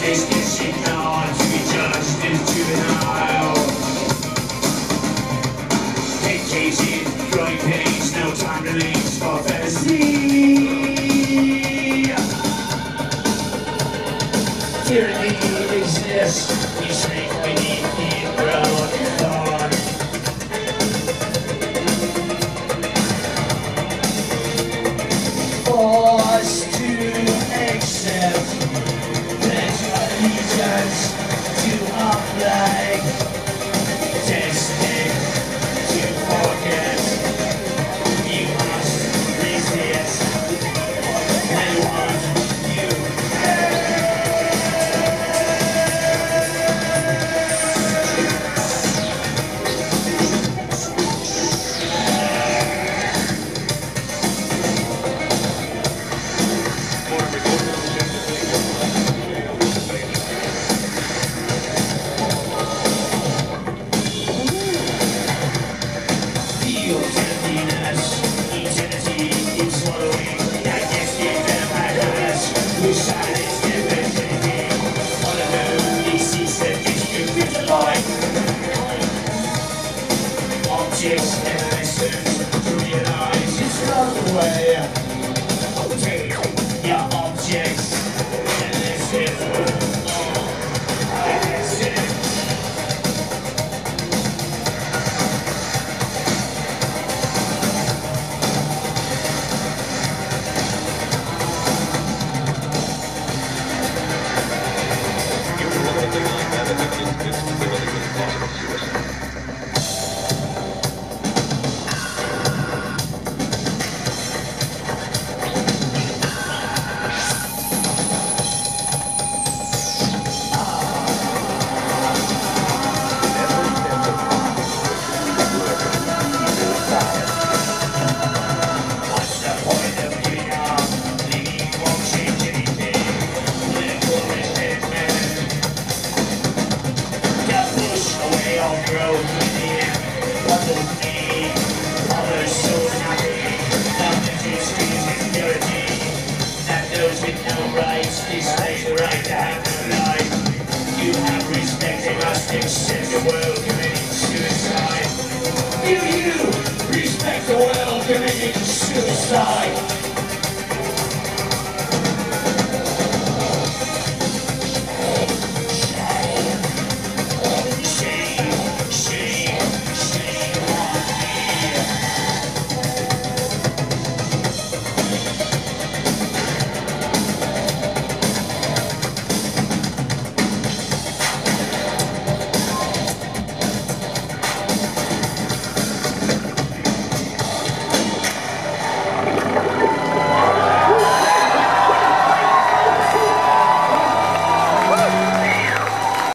This is shit not to be judged as juvenile. Head cases, growing pains, no time to leave for fantasy. Tyranny exists, we shrink beneath the enthroned thought. Forced to accept pledge allegiance to our flag, destined to forget. You must resist and what you objects and lessons to realize it's not the way. Take your objects and lessons. Accept the world committing suicide. You respect the world committing suicide.